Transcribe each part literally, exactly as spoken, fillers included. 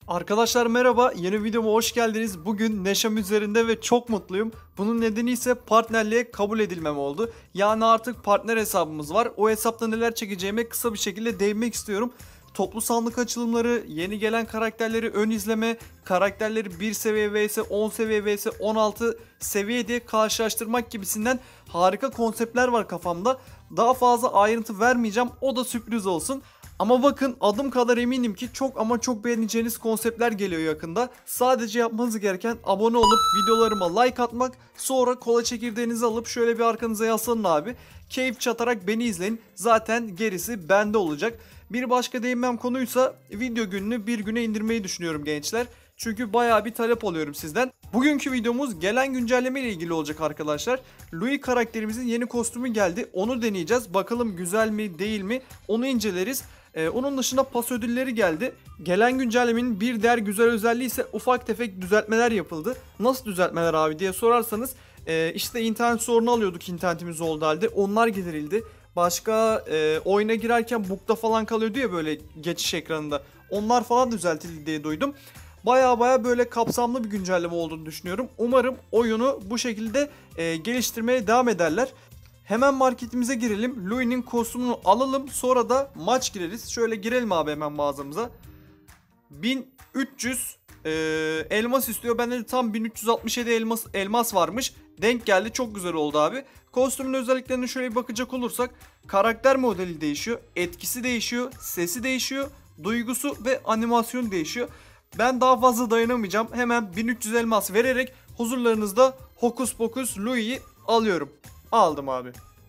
Arkadaşlar merhaba, yeni videoma hoş geldiniz. Bugün neşem üzerinde ve çok mutluyum. Bunun nedeni ise partnerliğe kabul edilmem oldu. Yani artık partner hesabımız var. O hesapta neler çekeceğime kısa bir şekilde değinmek istiyorum. Toplu sandık açılımları, yeni gelen karakterleri ön izleme, karakterleri bir seviye vs on seviye vs on altı seviye diye karşılaştırmak gibisinden harika konseptler var kafamda. Daha fazla ayrıntı vermeyeceğim, o da sürpriz olsun. Ama bakın, adım kadar eminim ki çok ama çok beğeneceğiniz konseptler geliyor yakında. Sadece yapmanız gereken abone olup videolarıma like atmak, sonra kola çekirdeğinizi alıp şöyle bir arkanıza yaslanın abi. Keyif çatarak beni izleyin, zaten gerisi bende olacak. Bir başka değinmem konuysa video gününü bir güne indirmeyi düşünüyorum gençler. Çünkü bayağı bir talep alıyorum sizden. Bugünkü videomuz gelen güncelleme ile ilgili olacak arkadaşlar. Louis karakterimizin yeni kostümü geldi. Onu deneyeceğiz. Bakalım güzel mi değil mi onu inceleriz. Ee, onun dışında pas ödülleri geldi. Gelen güncellemenin bir diğer güzel özelliği ise ufak tefek düzeltmeler yapıldı. Nasıl düzeltmeler abi diye sorarsanız e, işte internet sorunu alıyorduk internetimiz olduğu halde. Onlar giderildi. Başka e, oyuna girerken bug'da falan kalıyordu ya böyle geçiş ekranında. Onlar falan düzeltildi diye duydum. Baya baya böyle kapsamlı bir güncelleme olduğunu düşünüyorum. Umarım oyunu bu şekilde e, geliştirmeye devam ederler. Hemen marketimize girelim. Louis'nin kostümünü alalım. Sonra da maç gireriz. Şöyle girelim abi hemen mağazamıza. bin üç yüz e, elmas istiyor. Bende de tam bin üç yüz altmış yedi elmas, elmas varmış. Denk geldi. Çok güzel oldu abi. Kostümün özelliklerine şöyle bir bakacak olursak. Karakter modeli değişiyor. Etkisi değişiyor. Sesi değişiyor. Duygusu ve animasyon değişiyor. Ben daha fazla dayanamayacağım. Hemen bin üç yüz elmas vererek huzurlarınızda Hokus Pokus Louis'i alıyorum. Aldım abi.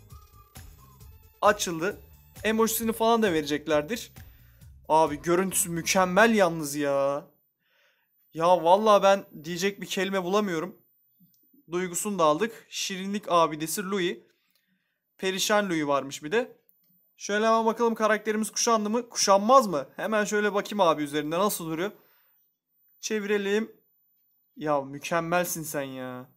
Açıldı. Emojisini falan da vereceklerdir. Abi görüntüsü mükemmel yalnız ya. Ya vallahi ben diyecek bir kelime bulamıyorum. Duygusunu da aldık. Şirinlik abidesi Louis. Perişan Louis varmış bir de. Şöyle hemen bakalım karakterimiz kuşandı mı? Kuşanmaz mı? Hemen şöyle bakayım abi üzerinde nasıl duruyor. Çevirelim. Ya mükemmelsin sen ya.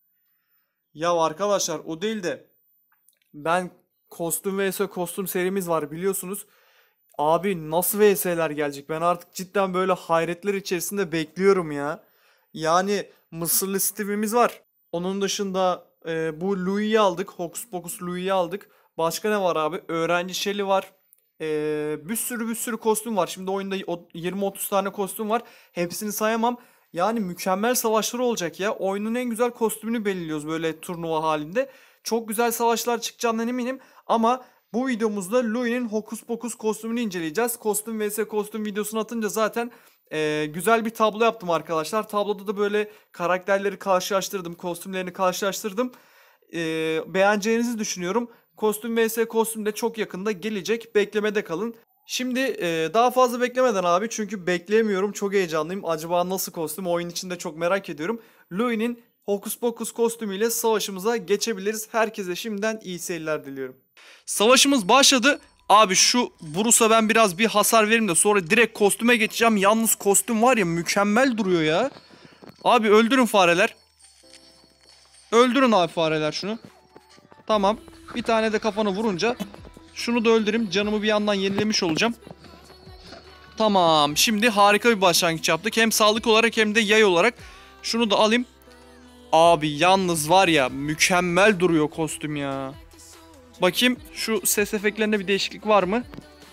Ya arkadaşlar o değil de ben kostüm vs kostüm serimiz var biliyorsunuz. Abi nasıl vs'ler gelecek? Ben artık cidden böyle hayretler içerisinde bekliyorum ya. Yani Mısırlı Steve'imiz var. Onun dışında e, bu Louis'i aldık. Hokus Pokus Louis'i aldık. Başka ne var abi? Öğrenci Shelly var. E, bir sürü bir sürü kostüm var. Şimdi oyunda yirmi otuz tane kostüm var. Hepsini sayamam. Yani mükemmel savaşlar olacak ya. Oyunun en güzel kostümünü belirliyoruz böyle turnuva halinde. Çok güzel savaşlar çıkacağından eminim. Ama bu videomuzda Louis'nin Hokus Pokus kostümünü inceleyeceğiz. Kostüm vs kostüm videosunu atınca zaten e, güzel bir tablo yaptım arkadaşlar. Tabloda da böyle karakterleri karşılaştırdım. Kostümlerini karşılaştırdım. E, beğeneceğinizi düşünüyorum. Kostüm vs kostüm de çok yakında gelecek. Beklemede kalın. Şimdi e, daha fazla beklemeden abi, çünkü bekleyemiyorum, çok heyecanlıyım. Acaba nasıl kostüm, oyun içinde çok merak ediyorum. Louis'nin Hokus Pokus kostümüyle savaşımıza geçebiliriz. Herkese şimdiden iyi seyirler diliyorum. Savaşımız başladı. Abi şu Bruce'a ben biraz bir hasar vereyim de sonra direkt kostüme geçeceğim. Yalnız kostüm var ya, mükemmel duruyor ya. Abi öldürün fareler. Öldürün abi fareler şunu. Tamam. Bir tane de kafana vurunca şunu da öldüreyim. Canımı bir yandan yenilemiş olacağım. Tamam. Şimdi harika bir başlangıç yaptık. Hem sağlık olarak hem de yay olarak. Şunu da alayım. Abi yalnız var ya, mükemmel duruyor kostüm ya. Bakayım şu ses efektlerinde bir değişiklik var mı?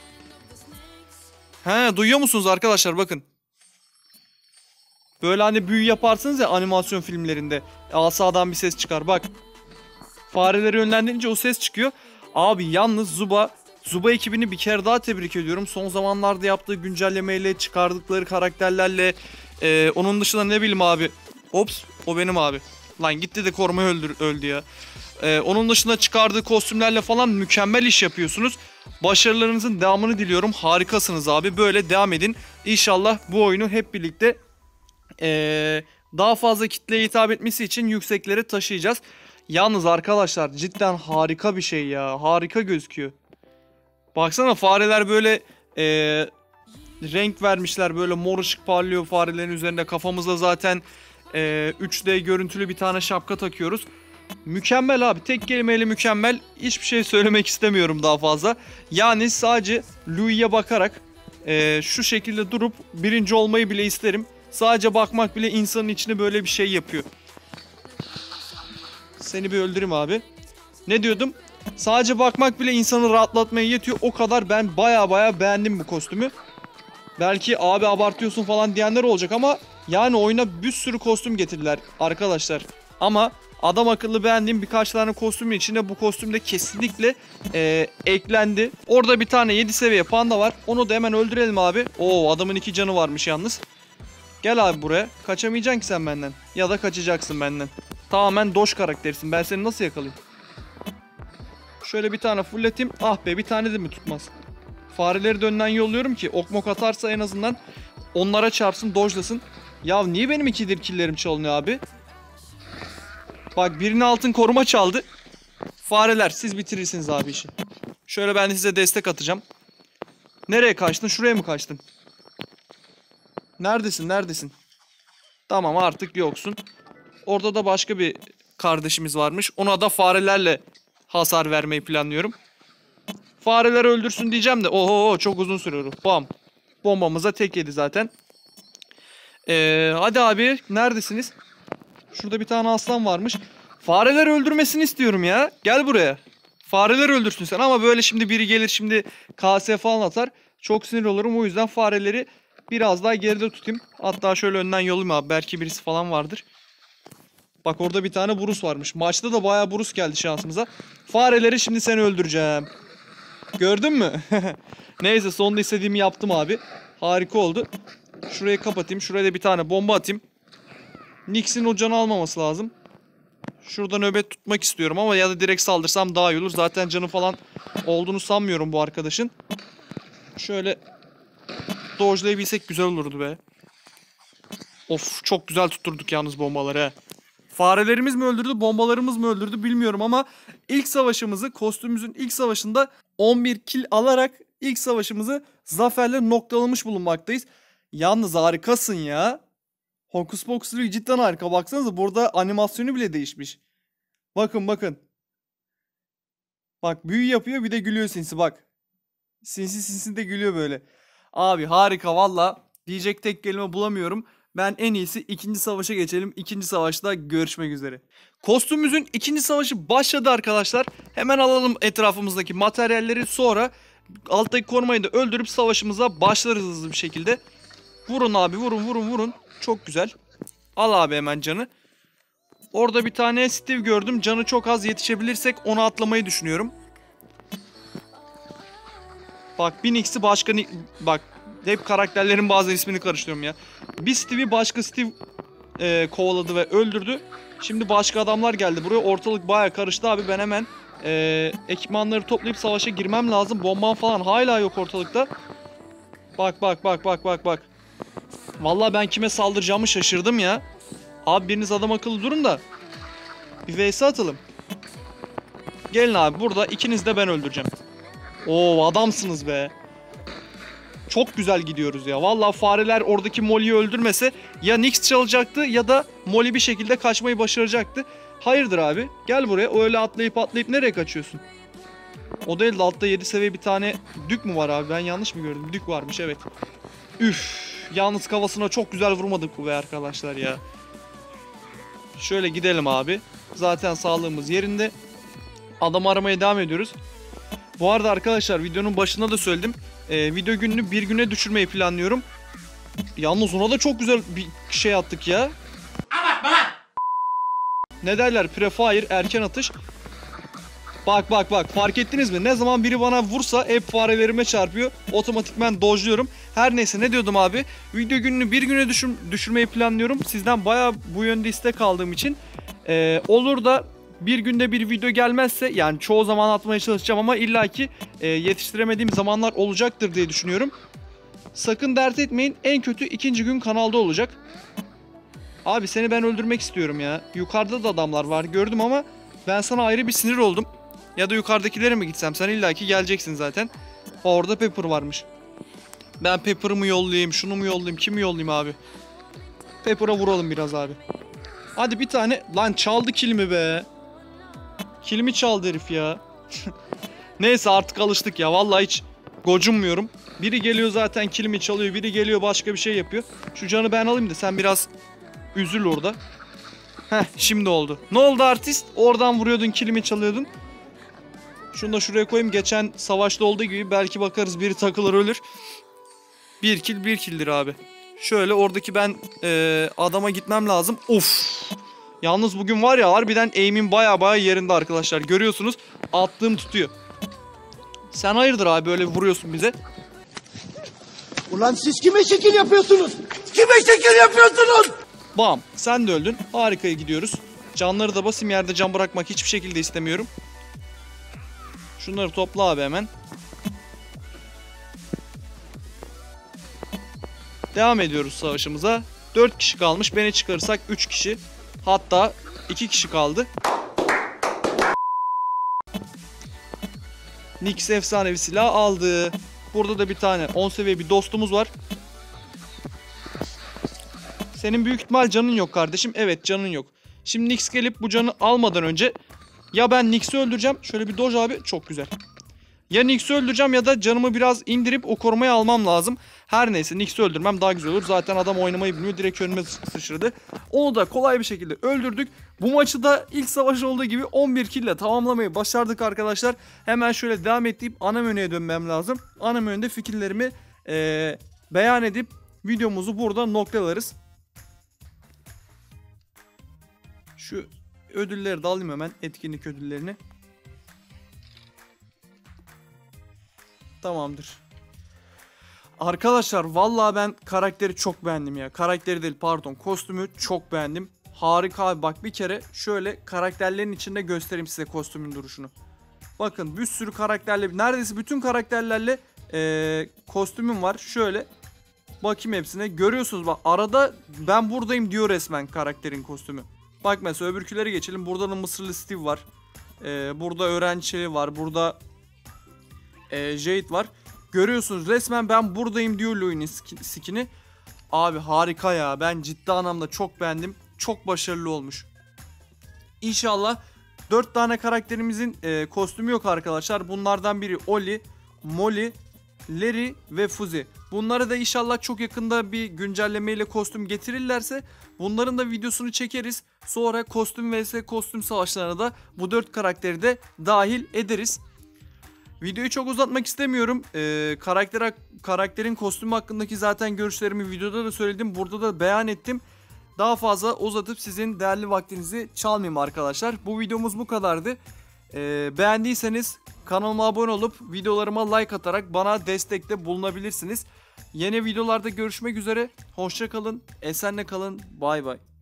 He, duyuyor musunuz arkadaşlar, bakın. Böyle hani büyü yaparsınız ya animasyon filmlerinde. Asadan bir ses çıkar bak. Fareleri yönlendirince o ses çıkıyor. Abi yalnız Zuba Zuba ekibini bir kere daha tebrik ediyorum. Son zamanlarda yaptığı güncellemeyle, çıkardıkları karakterlerle. Ee, onun dışında ne bileyim abi. Ops, o benim abi. Lan gitti de korumayı öldür, öldü ya. Ee, onun dışında çıkardığı kostümlerle falan mükemmel iş yapıyorsunuz. Başarılarınızın devamını diliyorum. Harikasınız abi. Böyle devam edin. İnşallah bu oyunu hep birlikte ee, daha fazla kitleye hitap etmesi için yükseklere taşıyacağız. Yalnız arkadaşlar cidden harika bir şey ya. Harika gözüküyor. Baksana fareler böyle ee, renk vermişler. Böyle mor ışık parlıyor farelerin üzerinde. Kafamızda zaten ee, üç D görüntülü bir tane şapka takıyoruz. Mükemmel abi, tek kelimeyle mükemmel. Hiçbir şey söylemek istemiyorum daha fazla. Yani sadece Louis'e bakarak Ee, şu şekilde durup birinci olmayı bile isterim. Sadece bakmak bile insanın içine böyle bir şey yapıyor. Seni bir öldüreyim abi. Ne diyordum? Sadece bakmak bile insanı rahatlatmaya yetiyor. O kadar ben baya baya beğendim bu kostümü. Belki abi abartıyorsun falan diyenler olacak ama yani oyuna bir sürü kostüm getirdiler arkadaşlar. Ama adam akıllı beğendiğim birkaç tane kostümün içinde bu kostüm de kesinlikle e, eklendi. Orada bir tane yedi seviye panda var. Onu da hemen öldürelim abi. Oo, adamın iki canı varmış yalnız. Gel abi buraya. Kaçamayacaksın ki sen benden. Ya da kaçacaksın benden. Tamamen doş karakterisin. Ben seni nasıl yakalayayım? Şöyle bir tane fulleteyim. Ah be, bir tane de mi tutmaz? Fareleri de önden yolluyorum ki ok mok atarsa en azından onlara çarpsın, dojlasın. Ya niye benim ikidir killerim çalınıyor abi? Bak, birine altın koruma çaldı. Fareler, siz bitirirsiniz abi işi. Şöyle ben de size destek atacağım. Nereye kaçtın? Şuraya mı kaçtın? Neredesin? Neredesin? Tamam, artık yoksun. Orada da başka bir kardeşimiz varmış. Ona da farelerle hasar vermeyi planlıyorum. Fareler öldürsün diyeceğim de oho, çok uzun sürüyor. Bam. Bombamıza tek yedi zaten. Ee, hadi abi, neredesiniz? Şurada bir tane aslan varmış. Fareler öldürmesini istiyorum ya. Gel buraya. Fareler öldürsün sen, ama böyle şimdi biri gelir şimdi K S falan atar. Çok sinir olurum, o yüzden fareleri biraz daha geride tutayım. Hatta şöyle önden yollayayım abi. Belki birisi falan vardır. Bak, orada bir tane burus varmış. Maçta da bayağı burus geldi şansımıza. Fareleri şimdi seni öldüreceğim. Gördün mü? Neyse, sonunda istediğimi yaptım abi. Harika oldu. Şurayı kapatayım. Şuraya da bir tane bomba atayım. Nix'in o canı almaması lazım. Şurada nöbet tutmak istiyorum ama ya da direkt saldırsam daha iyi olur. Zaten canı falan olduğunu sanmıyorum bu arkadaşın. Şöyle dojlayabilsek güzel olurdu be. Of, çok güzel tutturduk yalnız bombaları he. Farelerimiz mi öldürdü, bombalarımız mı öldürdü bilmiyorum ama ilk savaşımızı, kostümümüzün ilk savaşında on bir kill alarak ilk savaşımızı zaferle noktalamış bulunmaktayız. Yalnız harikasın ya. Hocus Pocus cidden harika. Baksanıza, burada animasyonu bile değişmiş. Bakın bakın. Bak, büyü yapıyor, bir de gülüyor sinsi bak. Sinsi sinsi de gülüyor böyle. Abi harika valla. Diyecek tek kelime bulamıyorum. Ben en iyisi ikinci savaşa geçelim. İkinci savaşta görüşmek üzere. Kostümümüzün ikinci savaşı başladı arkadaşlar. Hemen alalım etrafımızdaki materyalleri, sonra alttaki korumayı da öldürüp savaşımıza başlarız hızlı bir şekilde. Vurun abi, vurun vurun vurun. Çok güzel. Al abi hemen canı. Orada bir tane Steve gördüm. Canı çok az, yetişebilirsek onu atlamayı düşünüyorum. Bak, bir Nix'i başka... Bak, hep karakterlerin bazen ismini karıştırıyorum ya. Bir Steve'i başka Steve e, kovaladı ve öldürdü. Şimdi başka adamlar geldi buraya. Ortalık baya karıştı abi. Ben hemen e, ekipmanları toplayıp savaşa girmem lazım. Bombam falan hala yok ortalıkta. Bak bak bak bak bak bak. Vallahi ben kime saldıracağımı şaşırdım ya. Abi biriniz adam akıllı durun da bir vs atalım. Gelin abi, burada ikiniz de ben öldüreceğim. Oo, adamsınız be. Çok güzel gidiyoruz ya. Vallahi fareler oradaki Molly'yi öldürmese ya Nix çalacaktı ya da Molly bir şekilde kaçmayı başaracaktı. Hayırdır abi? Gel buraya. Öyle atlayıp atlayıp nereye kaçıyorsun? O değil de altta yedi seviye bir tane dük mü var abi? Ben yanlış mı gördüm? Dük varmış, evet. Üf. Yalnız kafasına çok güzel vurmadık bu be arkadaşlar ya. Şöyle gidelim abi. Zaten sağlığımız yerinde. Adam aramaya devam ediyoruz. Bu arada arkadaşlar, videonun başında da söyledim. Ee, video gününü bir güne düşürmeyi planlıyorum. Yalnız ona da çok güzel bir şey attık ya. Ne derler? Prefire, erken atış. Bak bak bak, fark ettiniz mi? Ne zaman biri bana vursa hep farelerime çarpıyor. Otomatikmen dojluyorum. Her neyse, ne diyordum abi? Video gününü bir güne düşür düşürmeyi planlıyorum. Sizden bayağı bu yönde istek aldığım için. Ee, olur da bir günde bir video gelmezse, yani çoğu zaman atmaya çalışacağım ama illaki e, yetiştiremediğim zamanlar olacaktır diye düşünüyorum. Sakın dert etmeyin, en kötü ikinci gün kanalda olacak. Abi seni ben öldürmek istiyorum ya. Yukarıda da adamlar var gördüm ama ben sana ayrı bir sinir oldum. Ya da yukarıdakilere mi gitsem? Sen illaki geleceksin zaten. Orada Pepper varmış. Ben Pepper'ı mı yollayayım, şunu mu yollayayım, kimi yollayayım abi? Pepper'a vuralım biraz abi. Hadi bir tane. Lan çaldı kilimi be. Kilimi çaldı herif ya. Neyse, artık alıştık ya. Vallahi hiç gocunmuyorum. Biri geliyor zaten kilimi çalıyor. Biri geliyor başka bir şey yapıyor. Şu canı ben alayım da sen biraz üzül orada. Heh, şimdi oldu. Ne oldu artist? Oradan vuruyordun, kilimi çalıyordun. Şunu da şuraya koyayım. Geçen savaşta olduğu gibi belki bakarız biri takılır ölür. Bir kill bir killdir abi. Şöyle oradaki ben e, adama gitmem lazım. Of. Yalnız bugün var ya harbiden aim'im baya baya yerinde arkadaşlar. Görüyorsunuz attığım tutuyor. Sen hayırdır abi öyle vuruyorsun bize. Ulan siz kime şekil yapıyorsunuz? Kime şekil yapıyorsunuz? Bam, sen de öldün. Harika gidiyoruz. Canları da basayım, yerde can bırakmak hiçbir şekilde istemiyorum. Şunları topla abi hemen. Devam ediyoruz savaşımıza. dört kişi kalmış. Beni çıkarırsak üç kişi. Hatta iki kişi kaldı. Nyx efsanevi silah aldı. Burada da bir tane on seviye bir dostumuz var. Senin büyük ihtimal canın yok kardeşim. Evet, canın yok. Şimdi Nyx gelip bu canı almadan önce ya ben Nyx'i öldüreceğim. Şöyle bir doj abi. Çok güzel. Ya Nyx'i öldüreceğim ya da canımı biraz indirip o korumayı almam lazım. Her neyse Nyx'i öldürmem daha güzel olur. Zaten adam oynamayı bilmiyor. Direkt önüme sıçradı. Onu da kolay bir şekilde öldürdük. Bu maçı da ilk savaş olduğu gibi on bir kill ile tamamlamayı başardık arkadaşlar. Hemen şöyle devam edip ana menüye dönmem lazım. Ana menüde fikirlerimi ee, beyan edip videomuzu burada noktalarız. Şu ödülleri de alayım hemen. Etkinlik ödüllerini. Tamamdır. Arkadaşlar vallahi ben karakteri çok beğendim ya. Karakteri değil pardon, kostümü çok beğendim. Harika abi, bak bir kere şöyle karakterlerin içinde göstereyim size kostümün duruşunu. Bakın bir sürü karakterle, neredeyse bütün karakterlerle ee, kostümüm var. Şöyle bakayım hepsine, görüyorsunuz bak arada ben buradayım diyor resmen karakterin kostümü. Bak mesela öbürküleri geçelim. Burada da Mısırlı Steve var. Ee, burada öğrenci var. Burada e, Jade var. Görüyorsunuz resmen ben buradayım diyor Louis'nin skin'i. Abi harika ya. Ben ciddi anlamda çok beğendim. Çok başarılı olmuş. İnşallah dört tane karakterimizin e, kostümü yok arkadaşlar. Bunlardan biri Oli, Molly, Larry ve Fuzi. Bunları da inşallah çok yakında bir güncellemeyle kostüm getirirlerse bunların da videosunu çekeriz. Sonra kostüm vs kostüm savaşlarına da bu dört karakteri de dahil ederiz. Videoyu çok uzatmak istemiyorum. Ee, karakter, karakterin kostümü hakkındaki zaten görüşlerimi videoda da söyledim. Burada da beyan ettim. Daha fazla uzatıp sizin değerli vaktinizi çalmayayım arkadaşlar. Bu videomuz bu kadardı. Ee, beğendiyseniz kanalıma abone olup videolarıma like atarak bana destekte bulunabilirsiniz. Yeni videolarda görüşmek üzere. Hoşça kalın. Esenle kalın. Bay bay.